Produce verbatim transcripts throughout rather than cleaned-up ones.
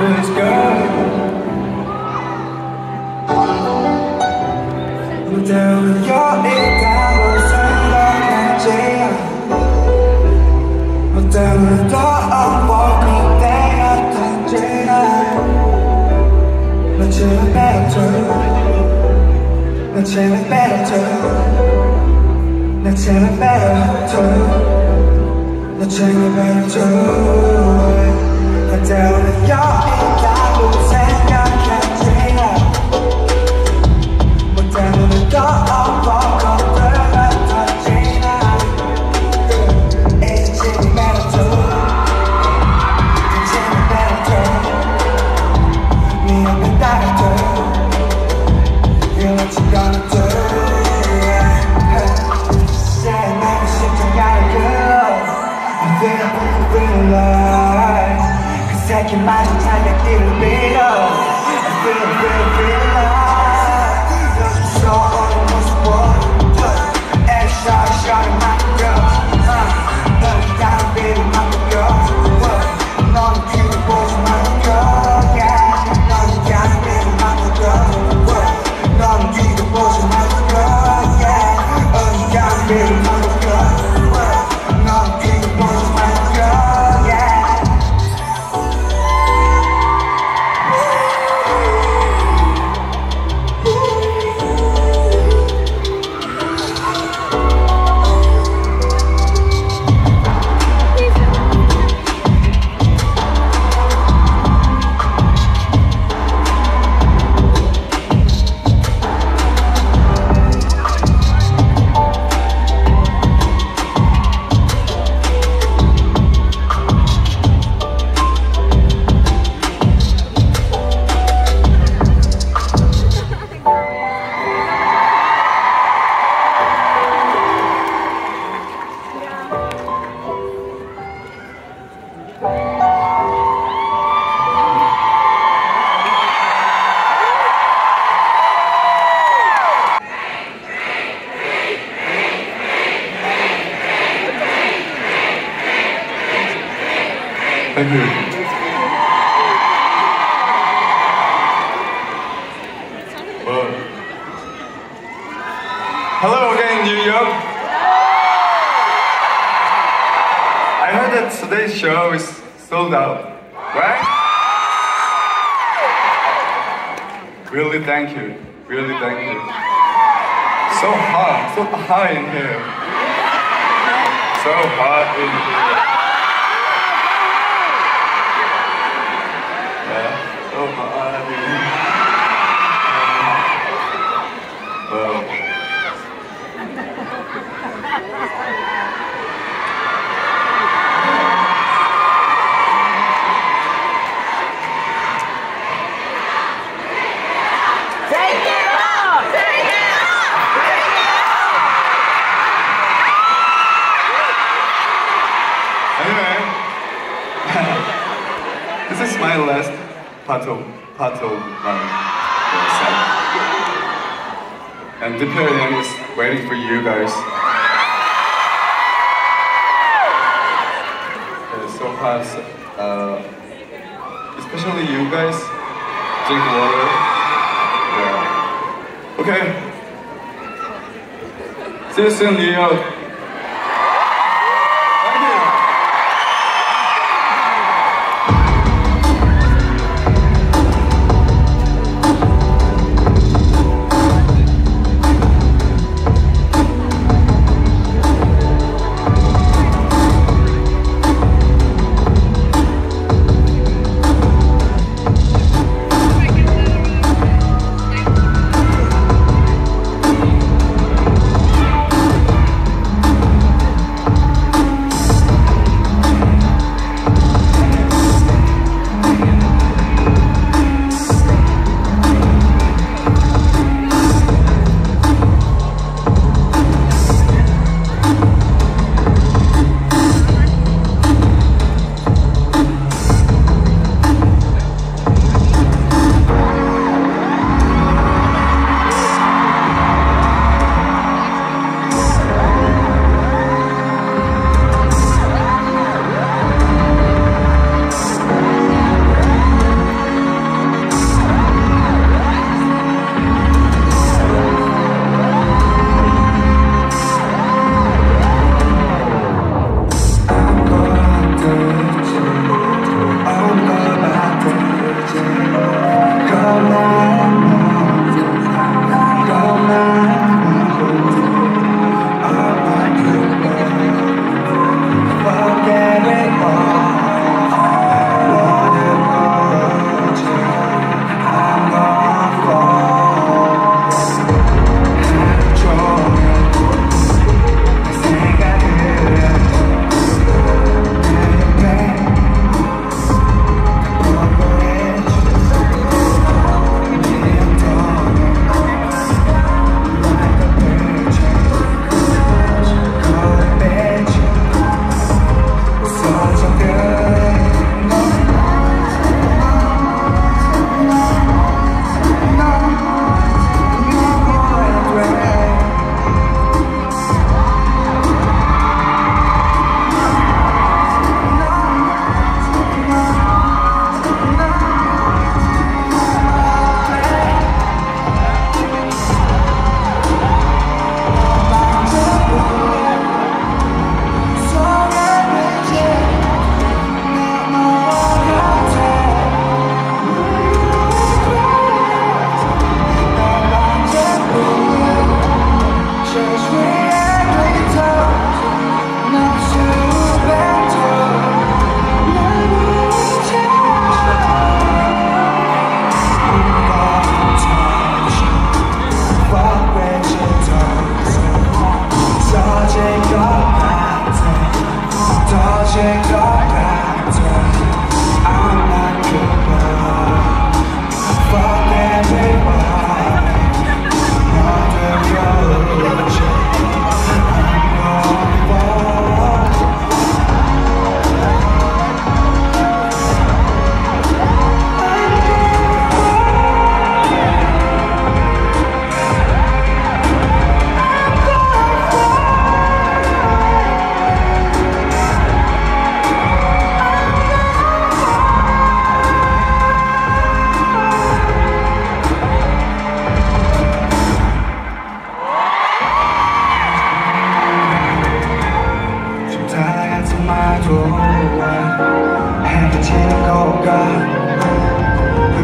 feels good. 무대로 여기까지 생각했지 무대로 떠오르고 그때였던지 난 지금 better 난 지금 better 난 지금 better 난 지금 better 무대로 여기까지 생각했지 무대로 떠오르고 Second mind time to get a bit up I feel, feel, feel alive You're just so almost one Every shot, shot in my girl 너는 다른 baby my girl 너는 beautiful my girl yeah 너는 다른 baby my girl 너는 beautiful my girl yeah 너는 다른 baby my girl 너는 beautiful my girl yeah Thank you. Well, hello again, New York. I heard that today's show is sold out, right? Really, thank you. Really, thank you. So hot, so hot in here. So hot in here. So hard. Well, take it off! Take it off! Take it off! Anyway, this is my last part of, part of my set. And Diperian is waiting for you guys. It's so hot, uh, especially you guys. Drink water. Yeah. Okay. See you soon, New York.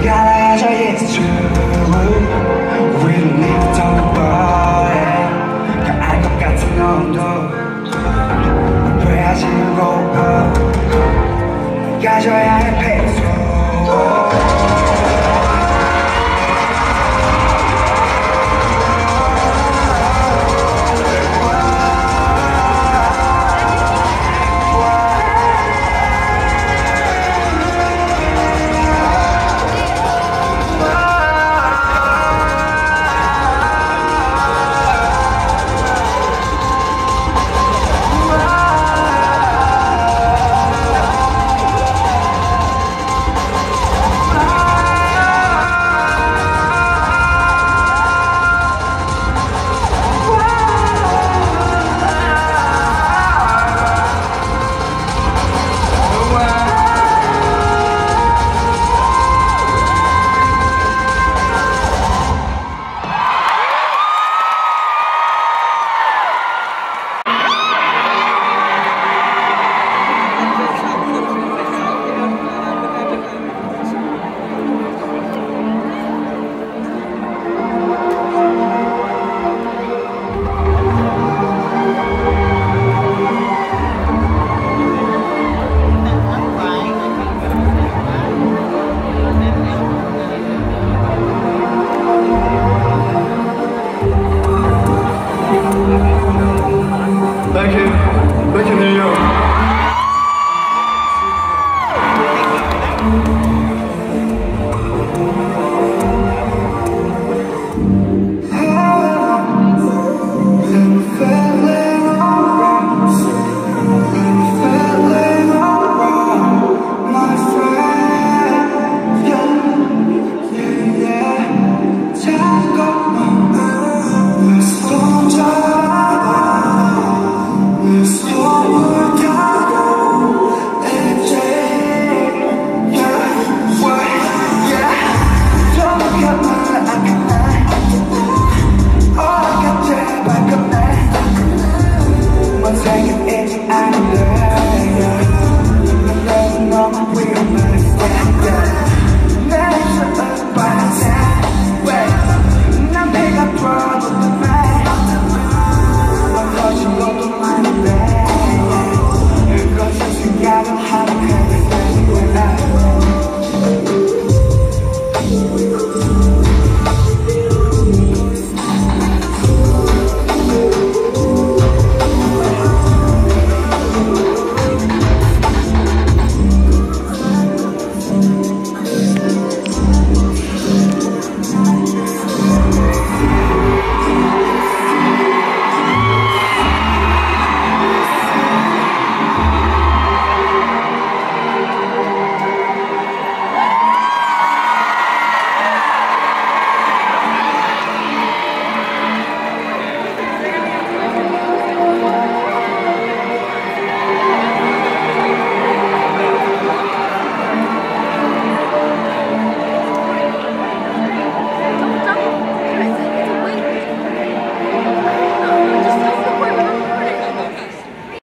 갈라져 it's true We don't need to talk about it 알 것 같은 놈도 후회하지 말고 가져야 해 pace